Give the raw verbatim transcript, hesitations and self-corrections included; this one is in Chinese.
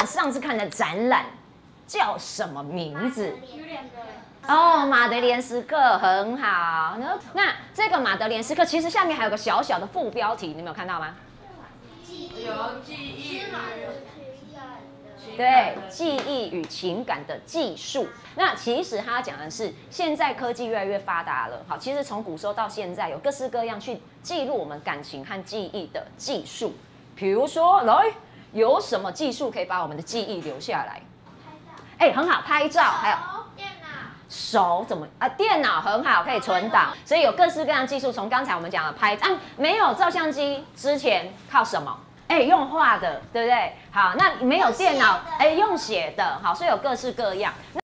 们上次看的展览叫什么名字？哦，马德莲时刻很好。那这个马德莲时刻其实下面还有个小小的副标题，你们有看到吗？ 有记忆。 对，记忆与情感的技术。那其实他讲的是，现在科技越来越发达了，好，其实从古时候到现在，有各式各样去记录我们感情和记忆的技术。比如说，来，有什么技术可以把我们的记忆留下来？哎，很好，拍照，还有电脑。 手怎么啊？电脑很好，可以存档，所以有各式各样的技术。从刚才我们讲的拍，啊，没有照相机之前靠什么？哎，用画的，对不对？好，那没有电脑，哎，用写的，好，所以有各式各样。